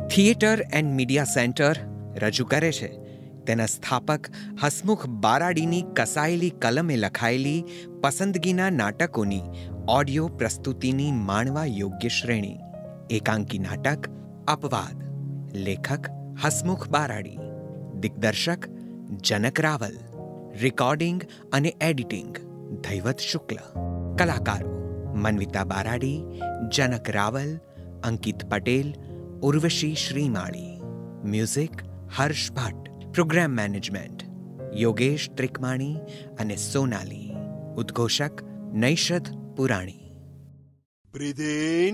Theatre and media centre રજૂ કરે છે તેના સ્થાપક હસમુખ બારાડીની કસાયેલી કલમે લખાયેલી પસંદગીના નાટકોની ઓડિયો પ્રસ્તુતિની માણવા યોગ્ય શ્રેણી. એકાંકી નાટક અપવાદ. લેખક હસમુખ બારાડી. દિગ્દર્શક જનક રાવલ. રેકોર્ડિંગ અને એડિટિંગ ધૈવત શુક્લ. કલાકારો Manvita Baradi, Janak Raval, Ankit Patel, Urvashi Shrimali. Music Harsh Bhatt. Programme management Yogesh Trikamani અને સોનાલી. ઉદ્ઘોષક નૈષદ પુરાણી. Breathe in,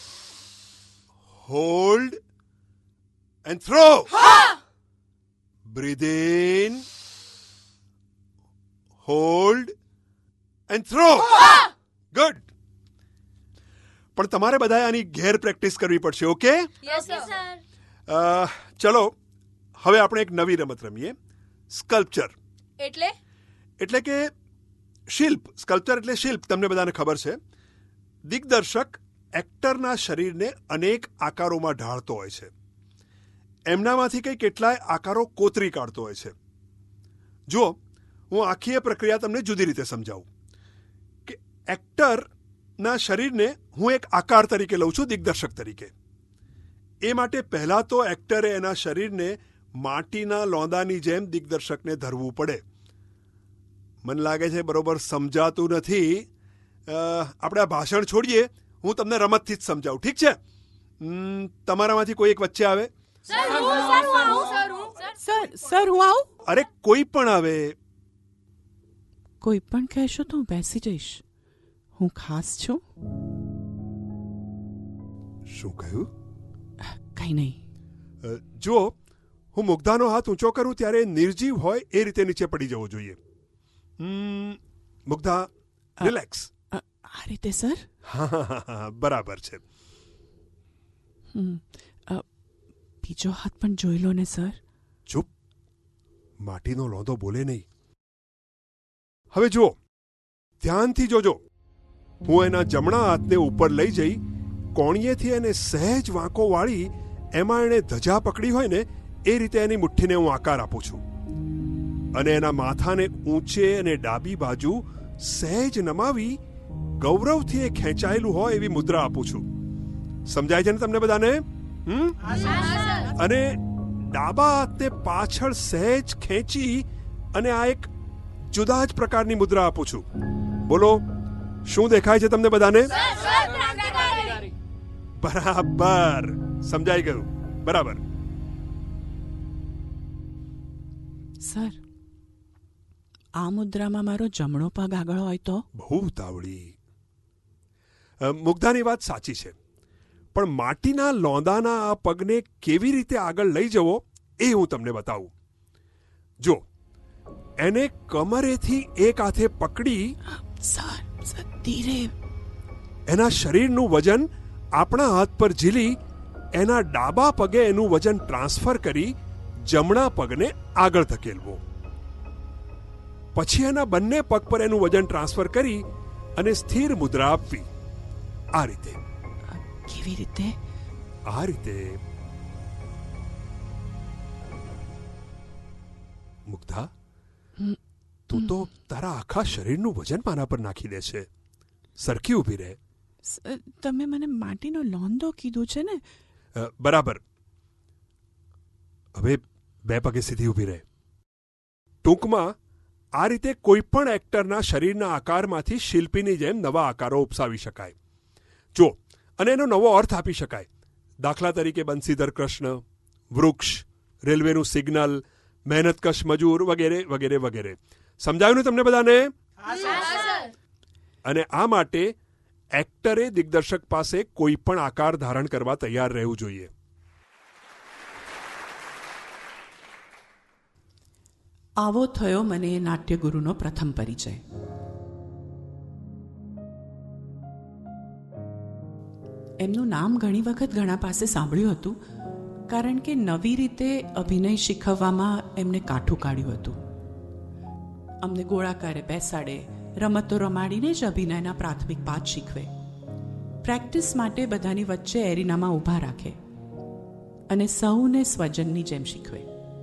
hold and throw. Breathe in, hold and throw. Good. પણ તમારે બધાએ આની ઘેર પ્રેક્ટિસ કરવી પડશે. ઓકે? Yes sir. ચલો હવે આપણે એક નવી રમત રમીએ. સ્કલ્પચર એટલે કે શિલ્પ. સ્કલ્પચર એટલે શિલ્પ. તમને બધાને ખબર છે. દિગ્દર્શક એક્ટરના શરીરને અનેક આકારોમાં ઢાળતો હોય છે. એમનામાંથી કંઈ કેટલાય આકારો કોતરી કાઢતો હોય છે. જો હું આખી એ પ્રક્રિયા તમને જુદી રીતે સમજાવું કે એક્ટરના શરીરને હું એક આકાર તરીકે લઉં છું, દિગ્દર્શક તરીકે. એ માટે પહેલાં તો એક્ટરે એના શરીરને માટીના લોંદાની જેમ દિગ્દર્શકને ધરવું પડે. મને લાગે છે બરોબર સમજાતું નથી. આપણે આ ભાષણ છોડીએ, હું તમને રમતથી જ સમજાવું. ઠીક છે? તમારામાંથી કોઈ એક વચ્ચે આવે? સર હું આવું. અરે કોઈ પણ આવે. કોઈ પણ કહેશો તો હું બેસી જઈશ. હું ખાસ છું. શું કહ્યું? કંઈ નહીં. જો હું મુગ્ધાનો હાથ ઊંચો કરું ત્યારે નિર્જીવ હોય એ રીતે નીચે પડી જવો જોઈએ. મુગ્ધા, રિલેક્સ. આ રીતે સર? હા, બરાબર છે. બીજો હાથ પણ જોઈ લો ને સર. ચૂપ. માટીનો લોંદો બોલે નહીં. હવે જુઓ, ધ્યાનથી જોજો. હું એના જમણા હાથને ઉપર લઈ જઈ કોણીએથી એને સહેજ વાંકો વાળી એમાં એણે ધજા પકડી હોય ને એ રીતે એની મુઠ્ઠીને હું આકાર આપું છું. અને એના માથાને ઊંચે અને ડાબી બાજુ સહેજ નમાવી ગૌરવથી એ ખેંચાયેલું હોય એવી મુદ્રા આપું છું. સમજાય છે ને તમને બધાને? અને ડાબા હાથને પાછળ સહેજ ખેંચી અને આ એક જુદા જ પ્રકારની મુદ્રા આપું છું. બોલો, શું દેખાય છે તમને બધાને? બરાબર, સમજાઈ ગયું. બરાબર. સર, આ મુદ્રામાં મારો જમણો પગ આગળ હોય તો? બહુ ઉતાવળી. મુગ્ધાની વાત સાચી છે, પણ માટીના લોંદાના આ પગને કેવી રીતે આગળ લઈ જવો એ હું તમને બતાવું. જો, એને કમરેથી એક હાથે પકડી સર ધીરે. એના શરીરનું વજન આપણા હાથ પર ઝીલી એના ડાબા પગે એનું વજન ટ્રાન્સફર કરી જમણા પગને આગળ ધકેલવો. પછી એના બંને પગ પર એનું વજન ટ્રાન્સફર કરી અને સ્થિર મુદ્રા આપવી. આ રીતે. કેવી રીતે? આ રીતે. મુગ્ધા, તું તો તારા આખા શરીરનું વજન મારા પર નાખી દે છે. સરખી ઊભી રહે. તમે મને માટીનો લોંદો કીધું છે ને? બરાબર. હવે બે પગે સીધી ઊભી રહે. ટૂંકમાં આ રીતે કોઈ પણ એક્ટરના શરીરના આકારમાંથી શિલ્પીની જેમ નવા આકારો ઉપસાવી શકાય. જો, અને એનો નવો અર્થ આપી શકાય. દાખલા તરીકે બંસીધર કૃષ્ણ, વૃક્ષ, રેલવેનું સિગ્નલ, મહેનતકશ મજૂર વગેરે વગેરે વગેરે. સમજાયું ને તમને બધાને? અને આ માટે એક્ટરે દિગ્દર્શક પાસે કોઈ પણ આકાર ધારણ કરવા તૈયાર રહેવું જોઈએ. આવો થયો મને એ નાટ્યગુરુનો પ્રથમ પરિચય. એમનું નામ ઘણી વખત ઘણા પાસે સાંભળ્યું હતું, કારણ કે નવી રીતે અભિનય શીખવવામાં એમને કાઠું કાઢ્યું હતું. અમને ગોળાકારે બેસાડે, રમતો રમાડીને જ અભિનયના પ્રાથમિક પાઠ શીખવે. પ્રેક્ટિસ માટે બધાની વચ્ચે એરિનામાં ઊભા રાખે અને સૌને સ્વજનની જેમ શીખવે.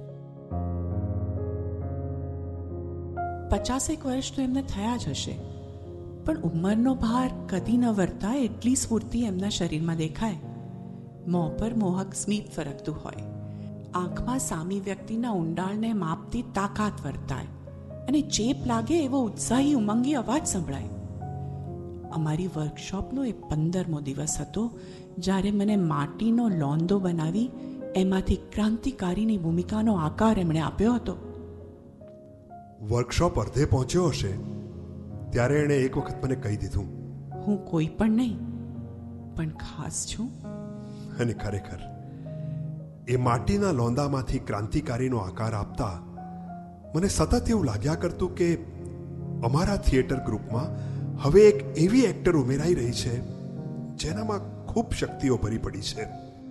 50 વર્ષ તો એમને થયા જ હશે, પણ ઉંમરનો ભાર કદી ન વર્તા એટલી સ્ફૂર્તિ એમના શરીરમાં દેખાય. મોં પર મોહક સ્મિત ફરકતું હોય, આંખમાં સામી વ્યક્તિના ઊંડાણને માપતી તાકાત વર્તાય અને ચેપ લાગે એવો ઉત્સાહી ઉમંગી અવાજ સંભળાય. અમારી વર્કશોપનો એ 15મો દિવસ હતો જ્યારે મને માટીનો લોંદો બનાવી એમાંથી ક્રાંતિકારીની ભૂમિકાનો આકાર એમણે આપ્યો હતો. વર્કશોપ અર્ધે પહોંચ્યો હશે ત્યારે એણે એક વખત મને કહી દીધું, હું કોઈ પણ નહીં પણ ખાસ છું. અને ખરેખર એ માટીના લોંદામાંથી ક્રાંતિકારીનો આકાર આપતા મને સતત એવું લાગ્યા કરતું કે અમારા થિયેટર ગ્રુપમાં હવે એક એવી એક્ટર ઉમેરાઈ રહી છે જેનામાં ખૂબ શક્તિઓ ભરી પડી છે.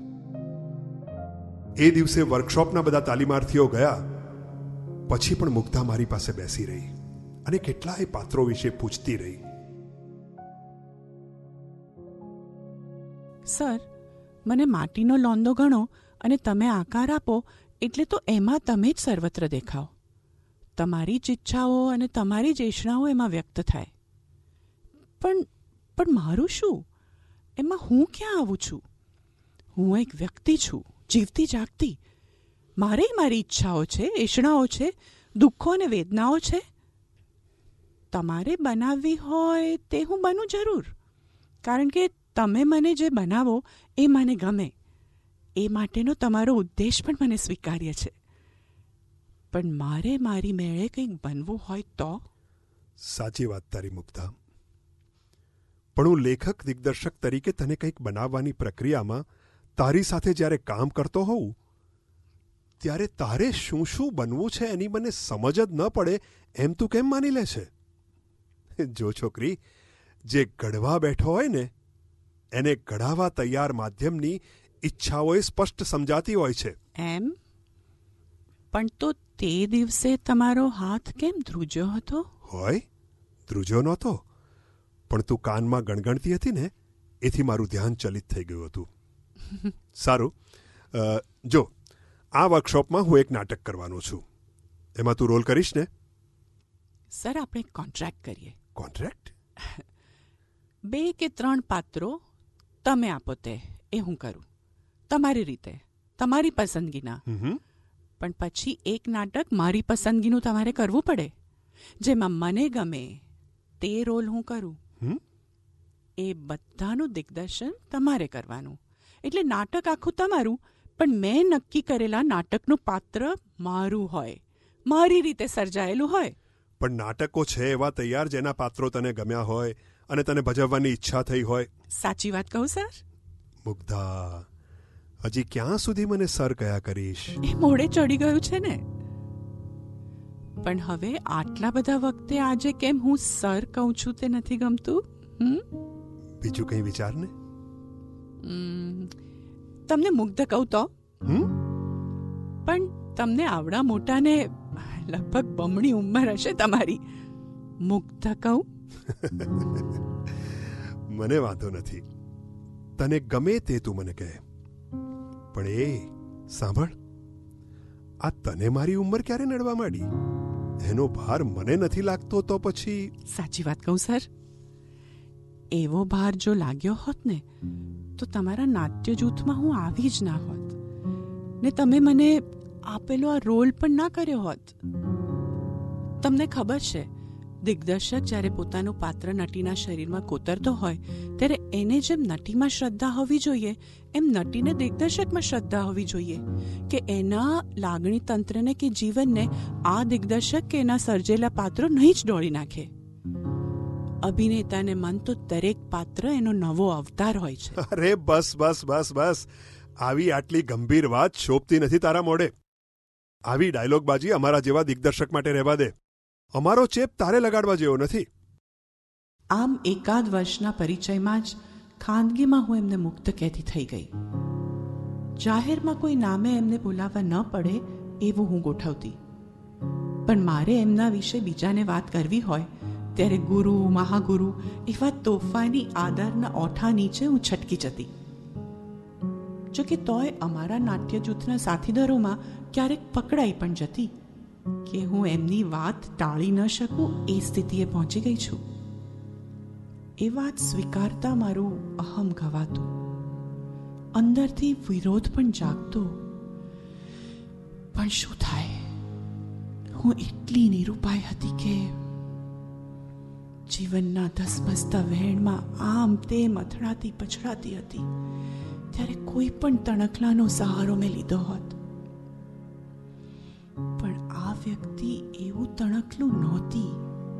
એ દિવસે વર્કશોપના બધા તાલીમાર્થીઓ ગયા પછી પણ મુગ્ધા મારી પાસે બેસી રહી અને કેટલાય પાત્રો વિશે પૂછતી રહી. સર, મને માટીનો લોંદો ગણો અને તમે આકાર આપો એટલે તો એમાં તમે જ સર્વત્ર દેખાઓ. તમારી જ ઈચ્છાઓ અને તમારી જ એષણાઓ એમાં વ્યક્ત થાય. પણ મારું શું? એમાં હું ક્યાં આવું છું? હું એક વ્યક્તિ છું, જીવતી જાગતી. મારેય મારી ઈચ્છાઓ છે, એષણાઓ છે, દુઃખો અને વેદનાઓ છે. તમારે બનાવવી હોય તે હું બનું જરૂર, કારણ કે તમે મને જે બનાવો એ મને ગમે. એ માટેનો તમારો ઉદ્દેશ પણ મને સ્વીકાર્ય છે. પણ મારે મારી મેળે કંઈક બનવું હોય તો? સાચી વાત તારી મુગ્ધા, પણ હું લેખક દિગ્દર્શક તરીકે તને કંઈક બનાવવાની પ્રક્રિયામાં તારી સાથે જ્યારે કામ કરતો હોઉં ત્યારે તારે શું શું બનવું છે એની મને સમજ જ ન પડે એમ તું કેમ માની લે છે? જો છોકરી, જે ઘડવા બેઠો હોય ને એને ઘડાવા તૈયાર માધ્યમની ઈચ્છાઓએ સ્પષ્ટ સમજાતી હોય છે. એમ? પણ તો તે દિવસે તમારો હાથ કેમ ધ્રુજ્યો હતો? હોય, ધ્રુજ્યો નહોતો, પણ તું કાનમાં ગણગણતી હતી ને એથી મારું ધ્યાન ચલિત થઈ ગયું હતું. સારું, જો આ વર્કશોપમાં હું એક નાટક કરવાનો છું. એમાં તું રોલ કરીશ ને? સર, આપણે કોન્ટ્રાક્ટ કરીએ. કોન્ટ્રાક્ટ? 2 કે 3 પાત્રો તમે આપો તે એ હું કરું, તમારી રીતે, તમારી પસંદગીના. પણ પછી એક નાટક મારી પસંદગીનું તમારે કરવું પડે, જેમાં મને ગમે તે રોલ હું કરું. એ બધાનું દિગ્દર્શન તમારે કરવાનું. એટલે નાટક આખું તમારું, પણ મેં નક્કી કરેલા નાટકનું પાત્ર મારું હોય, મારી રીતે સર્જાયેલું હોય. પણ નાટકો છે એવા તૈયાર જેના પાત્રો તને ગમ્યા હોય અને તને ભજવવાની ઈચ્છા થઈ હોય. સાચી વાત કહું સર? મુગ્ધા, હજી ક્યાં સુધી મને સર કયા કરીશ? એ મોડે ચડી ગયું છે ને. પણ હવે આટલા બધા વખતે આજે કેમ હું સર કહું છું તે નથી ગમતું? બીજું કંઈ વિચાર ને? તમને મુગ્ધ કહું તો? પણ તમને આવડા મોટાને લગભગ બમણી ઉંમર હશે તમારી, મુગ્ધ કહું? મને વાંધો નથી, તને ગમે તે તું મને કહે. પણ એ સાંભળ, આ તને મારી ઉંમર ક્યારે નડવા માંડી? એનો ભાર મને નથી લાગતો તો પછી? સાચી વાત કહું સર, એવો ભાર જો લાગ્યો હોત ને તો તમારા નાટ્ય જૂથમાં હું આવી જ ના હોત ને તમે મને આપેલો આ રોલ પણ ના કર્યો હોત. તમને ખબર છે, દિગ્દર્શક જ્યારે પોતાનું પાત્ર નટીના શરીરમાં કોતરતો હોય ત્યારે એને જેમ નટીમાં શ્રદ્ધા હોવી જોઈએ એમ નટીને દિગ્દર્શકમાં શ્રદ્ધા હોવી જોઈએ કે એના લાગણી તંત્રને કે જીવનને આ દિગ્દર્શક કે એના સર્જેલા પાત્રો નહીં જ ડોળી નાખે. અભિનેતાને મન તો દરેક પાત્ર એનો નવો અવતાર હોય છે. અરે બસ બસ બસ બસ, આવી આટલી ગંભીર વાત શોભતી નથી તારા મોઢે. આવી ડાયલોગબાજી અમારા જેવા દિગ્દર્શક માટે રહેવા દે. અમારો ચેપ તારે લગાડવા જેવો નથી. આમ એકાદ વર્ષના પરિચયમાં જ ખાનગીમાં હું એમને મુક્ત કહેતી થઈ ગઈ. જાહેરમાં કોઈ નામે એમને બોલાવવા ન પડે એવું હું ગોઠવતી. પણ મારે એમના વિશે બીજાને વાત કરવી હોય ત્યારે ગુરુ, મહાગુરુ એવા તોફાની આદરના ઓઠા નીચે હું છટકી જતી. જો કે તોય અમારા નાટ્ય જૂથના સાથીદારોમાં ક્યારેક પકડાઈ પણ જતી કે હું એમની વાત ટાળી ન શકું એ સ્થિતિએ પહોંચી ગઈ છું. એ વાત સ્વીકારતા મારું અહમ ઘવાતું, અંદરથી વિરોધ પણ જાગતો. પણ શું થાય, હું એટલી નિરૂપાય હતી કે જીવનના ધસમસતા વહેણમાં આમ તેમ અથડાતી પછડાતી હતી. ત્યારે કોઈ પણ તણખલાનો સહારો મેં લીધો હોત, પણ આ વ્યક્તિ એવું તણખલું નહોતી.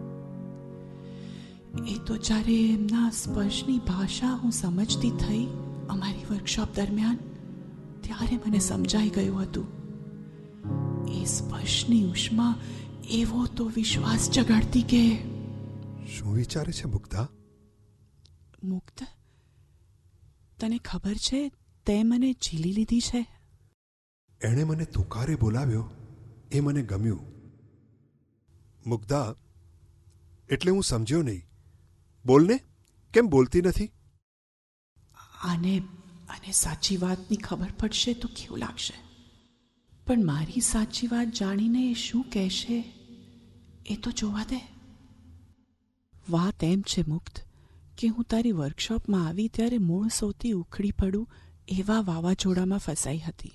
એ તો જ્યારે એમના સ્પર્શની ભાષા હું સમજતી થઈ અમારી વર્કશોપ દરમિયાન, ત્યારે મને સમજાઈ ગયું હતું. એ સ્પર્શની ઉષ્મા એવો તો વિશ્વાસ જગાડતી કે શું વિચારે છે મુગ્ધા? મુક્ત, તને ખબર છે તે મને ઝીલી લીધી છે? એણે મને તુકારે બોલાવ્યો એ મને ગમ્યું. મુગ્ધા, એટલે હું સમજ્યો નહીં. બોલને, કેમ બોલતી નથી? આને સાચી વાતની ખબર પડશે તો કેવું લાગશે, પણ મારી સાચી વાત જાણીને એ શું કહેશે એ તો જોવા દે. વાત એમ છે મુક્ત કે હું તારી વર્કશોપમાં આવી ત્યારે મૂળ સોતી ઉખડી પડું એવા વાવાઝોડામાં ફસાઈ હતી.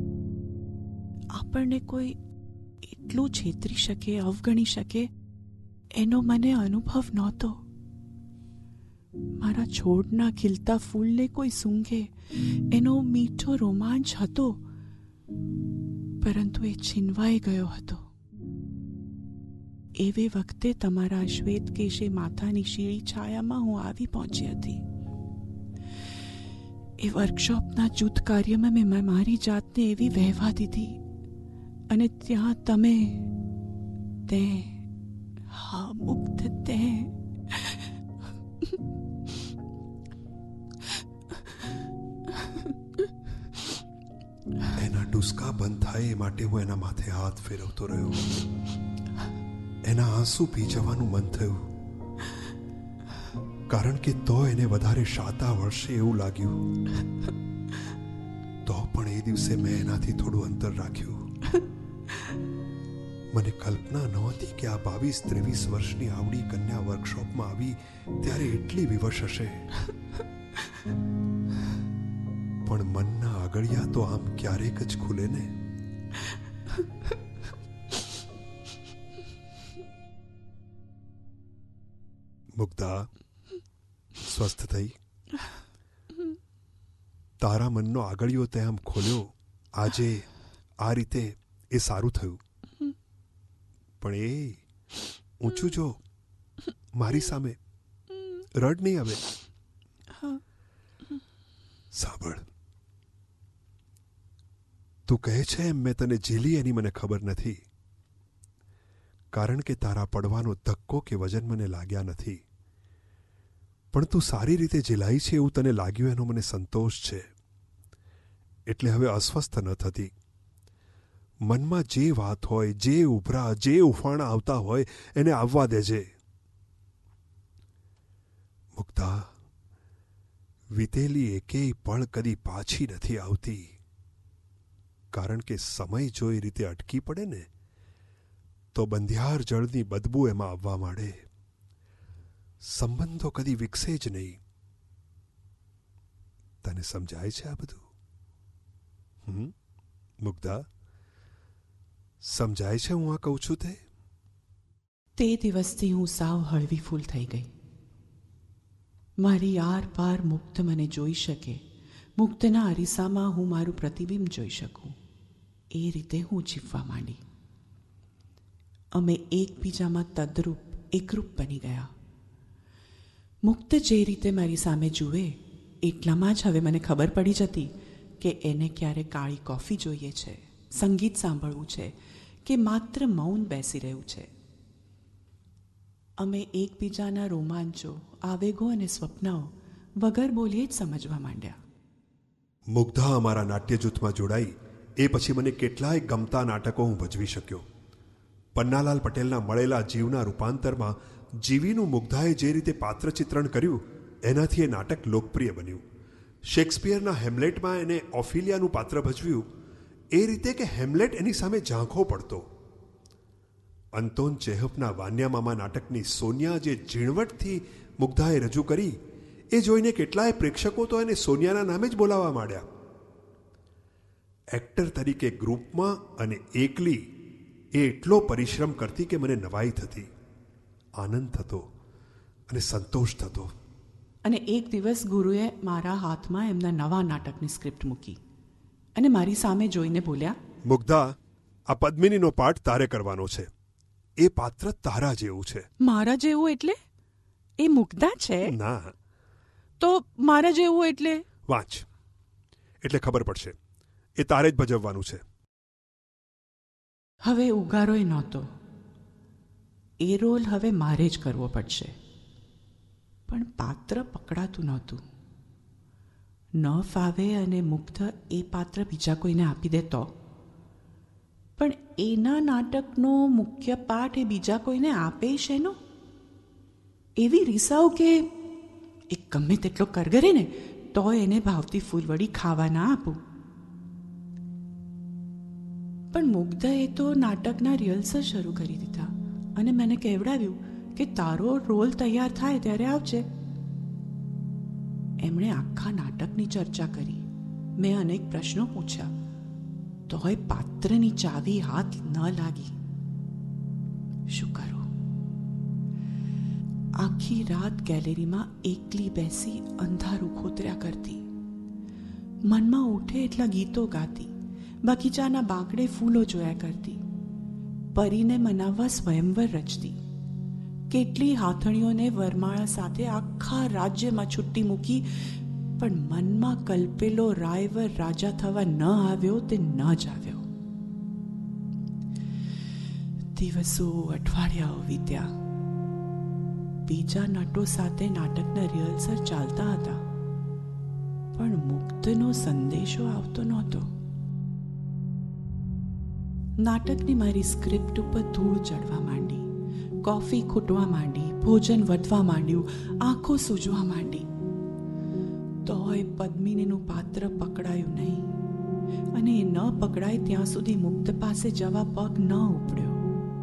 આપણને કોઈ એટલું છેતરી શકે, અવગણી શકે એનો મને અનુભવ નહોતો. મારા છોડના ખીલતા ફૂલને કોઈ સૂંઘે એનો મીઠો રોમાંચ હતો, પરંતુ એ છીનવાઈ ગયો હતો. એવે વખતે તમારા શ્વેત કેશે માથાની શીળી છાયામાં હું આવી પહોંચી હતી. એ વર્કશોપના જૂથ કાર્યમાં મેં મારી જાતને એવી વહેવા દીધી, અને ત્યાં તમે તે હા મુક્ત તે એના ડુસકા બંધ થાય એ માટે હું એના માથે હાથ ફેરવતો રહ્યો. એના આંસુ પી જવાનું મન થયું, કારણ કે તો એને વધારે શાતા વળશે એવું લાગ્યું. તો પણ એ દિવસે મેં એનાથી થોડું અંતર રાખ્યું. મને કલ્પના નહોતી કે આ 22-23 વર્ષની આવડી કન્યા વર્કશોપમાં આવી ત્યારે એટલી વિવશ હશે. પણ મનના આગળિયા તો આમ ક્યારેક જ ખુલે ને. મુગ્ધા, સ્વસ્થ થઈ. તારા મનનો આગળિયો તે આમ ખોલ્યો આજે આ રીતે, એ સારું થયું. પણ એ ઊંચું જો, મારી સામે રડ નહીં આવે. સાંભળ, તું કહે છે એમ મેં તને ઝીલી એની મને ખબર નથી, કારણ કે તારા પડવાનો ધક્કો કે વજન મને લાગ્યા નથી. પણ તું સારી રીતે ઝીલાઈ છે એવું તને લાગ્યું એનો મને સંતોષ છે. એટલે હવે અસ્વસ્થ ન થતી. મનમાં જે વાત હોય, જે ઉભરા, જે ઉફાણા આવતા હોય એને આવવા દેજે. મુગ્ધા, વીતેલી એકેય પળ કદી પાછી નથી આવતી, કારણ કે સમય જો એ રીતે અટકી પડે ને તો બંધિયાર જળની બદબુ એમાં આવવા માંડે. સંબંધો કદી વિકસે જ નહીં. તને સમજાય છે આ બધું? મુગ્ધા, સમજાય છે હું આ કહું છું તે? તે દિવસથી હું સાવ હળવી ફૂલ થઈ ગઈ. મારી આર પાર મુક્ત મને જોઈ શકે, મુક્તના અરીસામાં હું મારું પ્રતિબિંબ જોઈ શકું, એ રીતે હું જીવવા માંડી. અમે એકબીજામાં તદ્રુપ, એકરૂપ બની ગયા. મુક્ત જે રીતે મારી સામે જુએ એટલામાં જ હવે મને ખબર પડી જતી કે એને ક્યારે કાળી કોફી જોઈએ છે, સંગીત સાંભળવું છે કે માત્ર મૌન બેસી રહ્યું છે. અમે એકબીજાના રોમાંચો, આવેગો અને સ્વપ્નાઓ વગર બોલીએ જ સમજવા માંડ્યા. મુગ્ધા અમારા નાટ્ય જૂથમાં જોડાઈ એ પછી મને કેટલાય ગમતા નાટકો હું ભજવી શક્યો. પન્નાલાલ પટેલના મળેલા જીવના રૂપાંતરમાં જીવીનું મુગ્ધાએ જે રીતે પાત્ર ચિત્રણ કર્યું એનાથી એ નાટક લોકપ્રિય બન્યું. શેક્સપિયરના હેમ્લેટમાં એને ઓફિલિયાનું પાત્ર ભજવ્યું એ રીતે કે હેમ્લેટ એની સામે ઝાંખો પડતો. અંતોન ચેહફના વાન્યામામા નાટકની સોનિયા જે ઝીણવટથી મુગ્ધાએ રજૂ કરી એ જોઈને કેટલાય પ્રેક્ષકો તો એને સોનિયાના નામે જ બોલાવવા માંડ્યા. એક્ટર તરીકે ગ્રુપમાં અને એકલી એ એટલો પરિશ્રમ કરતી કે મને નવાઈ થતી, આનંદ થતો અને સંતોષ થતો. અને એક દિવસ ગુરુએ મારા હાથમાં એમના નવા નાટકની સ્ક્રિપ્ટ મૂકી અને મારી સામે જોઈને બોલ્યા, મુગ્ધા, આ પદ્મિનીનો પાઠ તારે કરવાનો છે. એ પાત્ર તારા જેવું છે. મારા જેવું એટલે? એ મુગ્ધા છે? ના. તો મારા જેવું એટલે? વાંચ એટલે ખબર પડશે. એ તારે જ ભજવવાનું છે. હવે ઉગારોય નહોતો. એ રોલ હવે મારે જ કરવો પડશે. પણ પાત્ર પકડાતું નહોતું. ન ફાવે અને મુગ્ધ એ પાત્ર બીજા કોઈને આપી દે તો? પણ એના નાટકનો મુખ્ય પાઠ એ બીજા કોઈને આપે શેનો? એવી રીસાવ કે એ ગમે તેટલો કરગરે ને તો એને ભાવતી ફૂલવડી ખાવા ના આપું. પણ મુગ્ધએ તો નાટકના રિહર્સલ શરૂ કરી દીધા અને મને કહેવડાવ્યું કે તારો રોલ તૈયાર થાય ત્યારે આવજે. એમણે આખા નાટકની ચર્ચા કરી. મેં અનેક પ્રશ્નો પૂછ્યા, તોય પાત્રની ચાવી હાથ ન લાગી. શું કરું? આખી રાત ગેલેરીમાં એકલી બેસી અંધારું ખોતર્યા કરતી. મનમાં ઉઠે એટલા ગીતો ગાતી. બગીચાના બાંકડે ફૂલો જોયા કરતી. પરીને મનાવવા સ્વયંવર રચતી. કેટલી હાથણીઓને વરમાળા સાથે આખા રાજ્યમાં છુટ્ટી મૂકી, પણ મનમાં કલ્પેલો રાયવર રાજા થવા ન આવ્યો તે ન જ આવ્યો. દિવસો, અઠવાડિયાઓ વીત્યા. બીજા નટો સાથે નાટકના રિહર્સલ ચાલતા હતા, પણ મુક્તનો સંદેશો આવતો નહોતો. નાટકની મારી સ્ક્રિપ્ટ ઉપર ધૂળ ચડવા માંડી. કોફી ખૂટવા માંડી. ભોજન વધવા માંડ્યું. આંખો સૂજવા માંડી. તોય પદ્મિનીનું પાત્ર પકડાયું નહીં અને એ ન પકડાય ત્યાં સુધી મુક્ત પાસે જવા પગ ન ઉપડ્યો.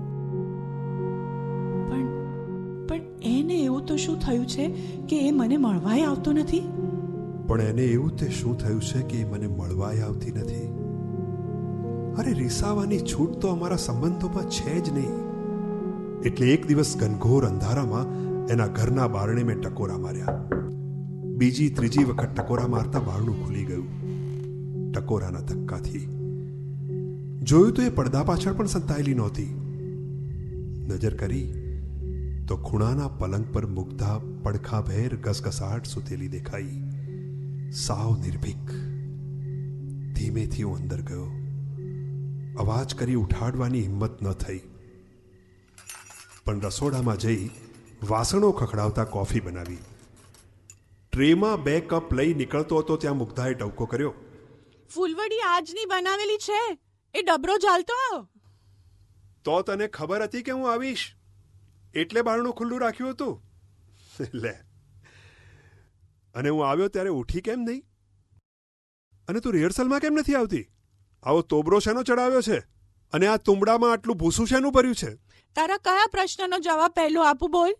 પણ એને એવું તો શું થયું છે કે એ મને મળવાય આવતો નથી? પણ એને એવું તે શું થયું છે કે એ મને મળવાય આવતી નથી? અરે રીસાવાની છૂટ તો અમારા સંબંધોમાં છે જ નહીં. એટલે એક દિવસ ઘનઘોર અંધારામાં એના ઘરના બારણે મેં ટકોરા માર્યા. બીજી ત્રીજી વખત ટકોરા મારતા બારણું ખુલી ગયું. ટકોરાના ધક્કાથી જોયું તો એ પડદા પાછળ પણ સંતાયેલી નહોતી. નજર કરી તો ખૂણાના પલંગ પર મુગ્ધા પડખાભેર ગસગસાટ સૂતેલી દેખાઈ. સાવ નિર્ભીક. ધીમેથી હું અંદર ગયો. અવાજ કરી ઉઠાડવાની હિંમત ન થઈ, પણ રસોડામાં જઈ વાસણો ખખડાવતા કોફી બનાવી. ટ્રેમાં 2 કપ લઈ નીકળતો હતો ત્યાં મુગ્ધાએ ટવકો કર્યો. ફૂલવડી આજની બનાવેલી છે, એ ડબરો ચાલતો. તો તને ખબર હતી કે હું આવીશ એટલે બારણું ખુલ્લું રાખ્યું હતું? લે, અને હું આવ્યો ત્યારે ઉઠી કેમ નહીં? અને તું રિહર્સલમાં કેમ નથી આવતી? આવો તોબરો શેનો ચડાવ્યો છે? અને આ તુંબડામાં આટલું ભૂસું શેનું ભર્યું છે? તારા કયા પ્રશ્નનો જવાબ પહેલો આપું, બોલ.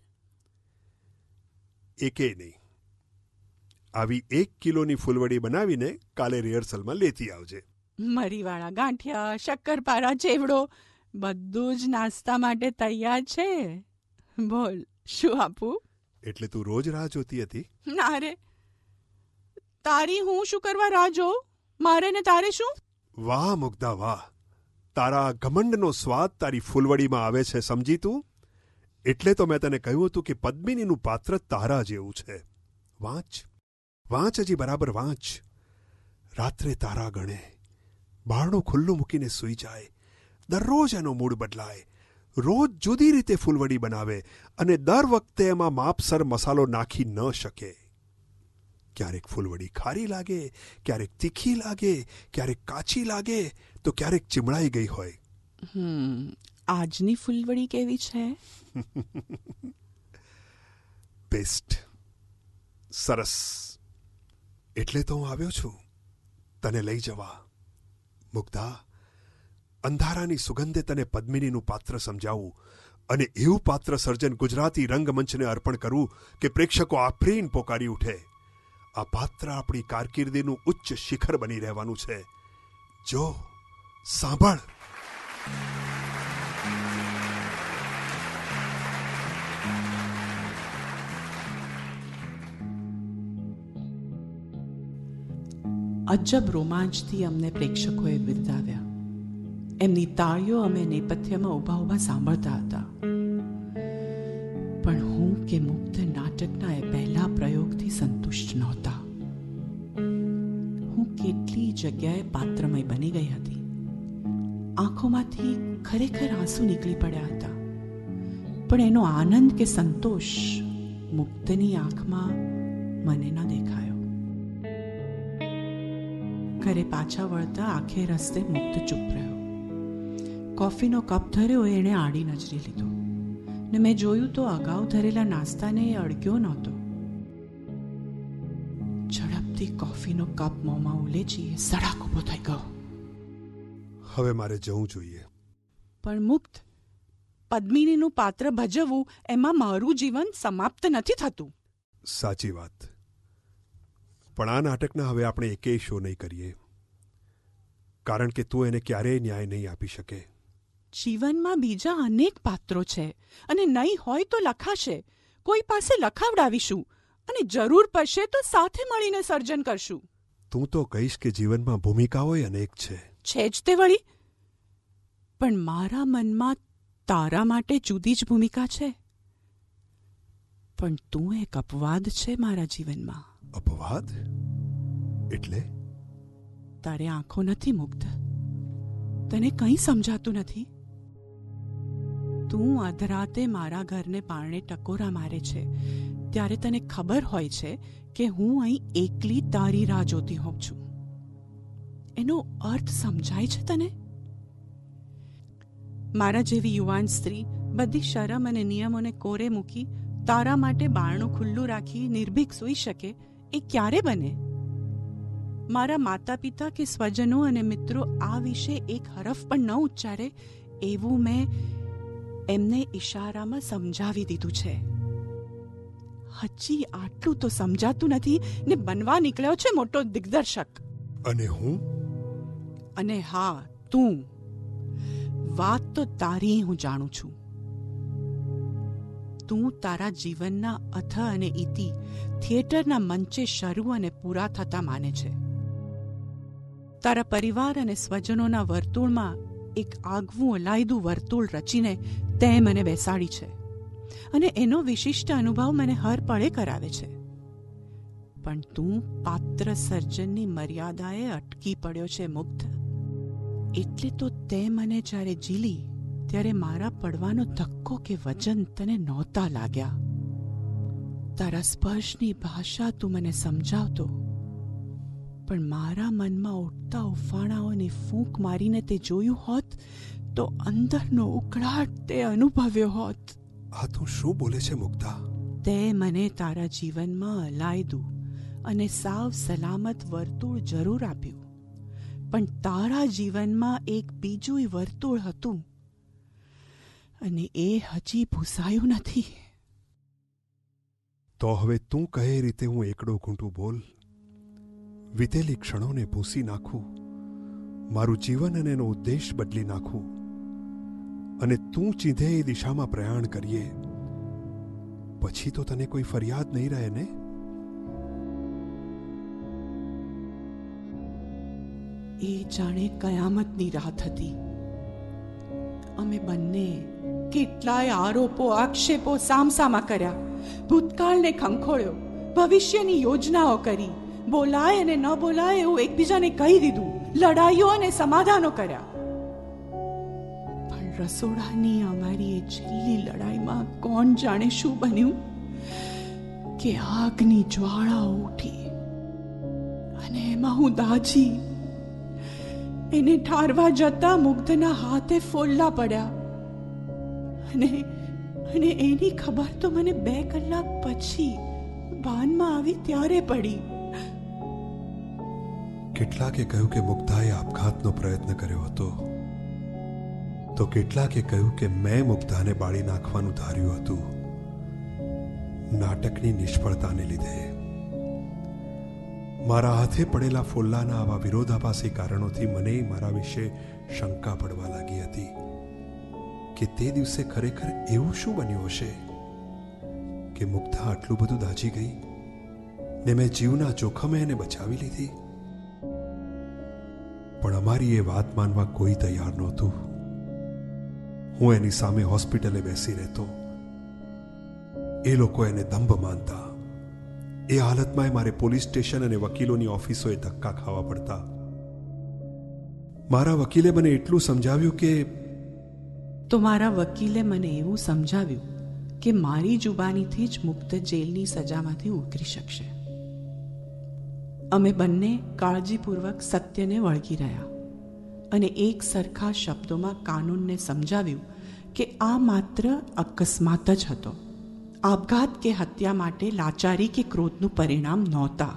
એકેય નહીં. આવી 1 કિલોની ફૂલવડી બનાવીને કાલે રિહર્સલમાં લેતી આવજે. મરીવાળા ગાંઠિયા, શક્કરપારા, ચેવડો બધું જ નાસ્તા માટે તૈયાર છે. બોલ, શું આપું? એટલે તું રોજ રાહ જોતી હતી? ના રે, તારી હું શું કરવા રાહ જોઉં? મારે ને તારે શું? વાહ મુગ્ધા વાહ, તારા ઘમંડનો સ્વાદ તારી ફૂલવડીમાં આવે છે, સમજી તું? એટલે તો મેં તને કહ્યું હતું કે પદ્મિનીનું પાત્ર તારા જેવું છે. વાંચ વાંચ, હજી બરાબર વાંચ. રાત્રે તારા ગણે, બારણું ખુલ્લું મૂકીને સૂઈ જાય. દરરોજ એનો મૂડ બદલાય. રોજ જુદી રીતે ફૂલવડી બનાવે અને દર વખતે એમાં માપસર મસાલો નાખી ન શકે. ક્યારેક ફૂલવડી ખારી લાગે, ક્યારેક તીખી લાગે, ક્યારેક કાચી લાગે, તો ક્યારેક ચીમડાઈ ગઈ હોય. આજની ફૂલવડી કેવી છે? બેસ્ટ, સરસ. એટલે તો હું આવ્યો છું તને લઈ જવા. મુગ્ધા, અંધારાની સુગંધે તને પદ્મિનીનું પાત્ર સમજાવું અને એવું પાત્ર સર્જન ગુજરાતી રંગમંચને અર્પણ કરવું કે પ્રેક્ષકો આફરીન પોકારી ઉઠે. આ પાત્ર આપણી કારકિર્દીનું ઉચ્ચ શિખર બની રહેવાનું છે. જો, સાંભળ. અજબ રોમાંચથી અમને પ્રેક્ષકોએ બિરદાવ્યા. એમની તાળીઓ અમે નેપથ્યમાં ઊભા ઊભા સાંભળતા હતા. પણ હું કે મુગ્ધ નાટકના એ પહેલા પ્રયોગથી સંતુષ્ટ નહોતા. હું કેટલી જગ્યાએ પાત્રમય બની ગઈ હતી. આંખોમાંથી ખરેખર આંસુ નીકળી પડ્યા હતા. પણ એનો આનંદ કે સંતોષ મુગ્ધની આંખમાં મને ન દેખાયો. ઘરે પાછા વળતા આખે રસ્તે મુગ્ધ ચૂપ રહ્યો. કોફીનો કપ ધર્યો એણે આડી નજરે લીધો ને મેં જોયું તો અગાઉ ધરેલા નાસ્તાને એ અડક્યો નહોતો. ઝડપથી કોફીનો કપ મોંમાં ઉલેચી એ સડાક ઊભો થઈ ગયો. હવે મારે જવું જોઈએ. પણ મુગ્ધ, પદ્મિનીનું પાત્ર ભજવવું એમાં મારું જીવન સમાપ્ત નથી થતું. સાચી વાત. પણ આ નાટકના હવે આપણે એકેય શો નહીં કરીએ, કારણ કે તું એને ક્યારેય ન્યાય નહીં આપી શકે. જીવનમાં બીજા અનેક પાત્રો છે અને નહીં હોય તો લખાશે. કોઈ પાસે લખાવડાવીશું અને જરૂર પડશે તો સાથે મળીને સર્જન કરશું. તું તો કહીશ કે જીવનમાં ભૂમિકાઓય અનેક છે. છે જ તે વળી. પણ મારા મનમાં તારા માટે જુદી જ ભૂમિકા છે. પણ તું એક અપવાદ છે મારા જીવનમાં. અપવાદ એટલે? તારે આંખો નથી મુગ્ધ. તને કંઈ સમજાતું નથી. તું અધરાતે મારા ઘરને પારણે ટકોરા મારે છે ત્યારે તને ખબર હોય છે કે હું અહીં એકલી તારી રાહ જોતી હોઉં છું. એનો અર્થ સમજાય છે તને? મારા જેવી યુવાન સ્ત્રી બધી શરમ અને નિયમોને કોરે મૂકી તારા માટે બારણું ખુલ્લું રાખી નિર્ભીક સૂઈ શકે એ ક્યારે બને? મારા માતા પિતા કે સ્વજનો અને મિત્રો આ વિશે એક હરફ પણ ન ઉચ્ચારે એવું મેં એમને ઇશારામાં સમજાવી દીધું છે. હજી આટલું તો સમજાતું નથી ને બનવા નીકળ્યો છે મોટો દિગ્દર્શક. અને હું? અને હા, તું. વાત તો તારી હું જાણું છું. તું તારા જીવનના અથ અને ઇતિ થિયેટરના મંચે શરૂ અને પૂરા થતા માને છે. તારા પરિવાર અને સ્વજનોના વર્તુળમાં એક આગવું અલાયદું વર્તુળ રચીને તે મને બેસાડી છે અને એનો વિશિષ્ટ અનુભવ મને હર પળે કરાવે છે. પણ તું પાત્ર સર્જનની મર્યાદાએ અટકી પડ્યો છે મુગ્ધ. એટલે તો તે મને જ્યારે ઝીલી ત્યારે મારા પડવાનો ધક્કો કે વજન તને નહોતા લાગ્યા. તારા સ્પર્શની ભાષા તું મને સમજાવતો, પણ મારા મનમાં ઉઠતા ઉફાણાઓની ફૂંક મારીને તે જોયું હોત તો અંદરનો ઉકળાટ તે અનુભવ્યો હોત. આ તું શું બોલે છે મુગ્ધા? તે મને તારા જીવનમાં અલાયદું અને સાવ સલામત વર્તુળ જરૂર આપ્યું, પણ તારા જીવનમાં એક બીજું વર્તુળ હતું અને એ હજી ભૂસાયું નથી. તો હવે તું કહે રીતે હું એકડો ઘૂંટું બોલ, વીતેલી ક્ષણોને ભૂસી નાખું, મારું જીવન અને એનો ઉદ્દેશ બદલી નાખું અને તું ચીંધે એ દિશામાં પ્રયાણ કરીએ, પછી તો તને કોઈ ફરિયાદ નહીં રહે ને? એ જાણે કયામતની રાત હતી. અમે બંને કેટલાય આરોપો આક્ષેપો સામસામા કર્યા, ભૂતકાળને ખંખોળ્યો, ભવિષ્યની યોજનાઓ કરી, બોલાય અને ન બોલાય એવું એકબીજાને કહી દીધું, લડાઈઓ અને સમાધાનો કર્યા. પણ રસોડાની અમારી એ છેલ્લી લડાઈમાં કોણ જાણે શું બન્યું કે આગની જ્વાળાઓ ઉઠી અને એમાં હું દાજી. એને ઠારવા જતા મુગ્ધના હાથે ફોલ્લા પડ્યા અને એની ખબર તો મને 2 કલાક પછી ભાનમાં આવી ત્યારે પડી. કેટલાકે કહ્યું કે મુગ્ધાએ આપઘાતનો પ્રયત્ન કર્યો હતો, તો કેટલાકે કહ્યું કે મેં મુગ્ધાને બાળી નાખવાનું ધાર્યું હતું, નાટકની નિષ્ફળતાને લીધે. મારા હાથે પડેલા ફોલ્લાના આવા વિરોધાભાસી કારણોથી મને મારા વિશે શંકા પડવા લાગી હતી કે તે દિવસે ખરેખર એવું શું બન્યું હશે કે મુગ્ધા આટલું બધું દાઝી ગઈ ને મેં જીવના જોખમે એને બચાવી લીધી. પણ અમારી એ વાત માનવા કોઈ તૈયાર નહોતું. હું એની સામે હોસ્પિટલે બેસી રહેતો, એ લોકો એને દંભ માનતા. એ હાલતમાં મારે પોલીસ સ્ટેશન અને વકીલોની ઓફિસોએ ધક્કા ખાવા પડતા. મારા વકીલે મને એટલું સમજાવ્યું કે તો મારા વકીલે મને એવું સમજાવ્યું કે મારી જુબાનીથી જ મુક્ત જેલની સજામાંથી ઉતરી શકશે. અમે બંને કાળજીપૂર્વક સત્યને વળગી રહ્યા અને એક સરખા શબ્દોમાં કાનૂનને સમજાવ્યું કે આ માત્ર અકસ્માત જ હતો, આપઘાત કે હત્યા માટે લાચારી કે ક્રોધનું પરિણામ નહોતા.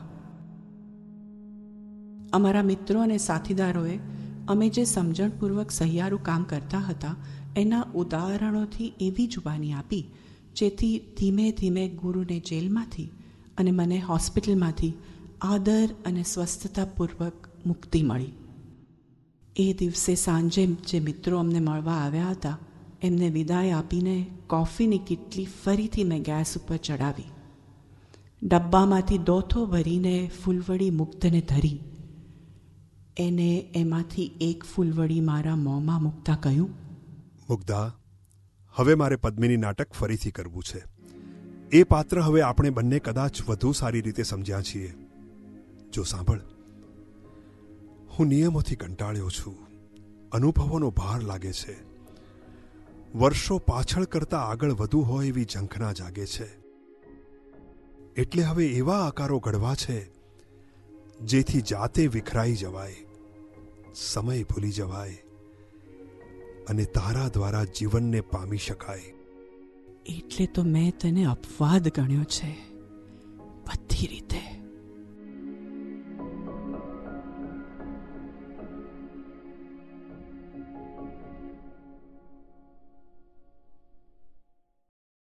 અમારા મિત્રો અને સાથીદારોએ અમે જે સમજણપૂર્વક સહિયારું કામ કરતા હતા એના ઉદાહરણોથી એવી જુબાની આપી જેથી ધીમે ધીમે ગુરુને જેલમાંથી અને મને હોસ્પિટલમાંથી આદર અને સ્વસ્થતાપૂર્વક મુક્તિ મળી. એ દિવસે સાંજે જે મિત્રો અમને મળવા આવ્યા હતા એમને વિદાય આપીને કોફીની કીટલી ફરીથી મેં ગેસ ઉપર ચડાવી. ડબ્બામાંથી દોથો ભરીને ફૂલવડી મુક્તને ધરી એને એમાંથી એક ફૂલવડી મારા મોંમાં મૂકતા કહ્યું, મુગ્ધા, હવે મારે પદ્મિની નાટક ફરીથી કરવું છે. એ પાત્ર હવે આપણે બંને કદાચ વધુ સારી રીતે સમજ્યા છીએ. જો સાંભળ, હું નિયમોથી કંટાળ્યો છું, અનુભવોનો ભાર લાગે છે, વર્ષો પાછળ કરતા આગળ વધુ હોય એવી ઝંખના જાગે છે. એટલે હવે એવા આકારો ઘડવા છે જેથી જાતે વિખરાઈ જવાય, સમય ભૂલી જવાય અને તારા દ્વારા જીવનને પામી શકાય. એટલે તો મેં તને અપવાદ ગણ્યો છે બધી રીતે.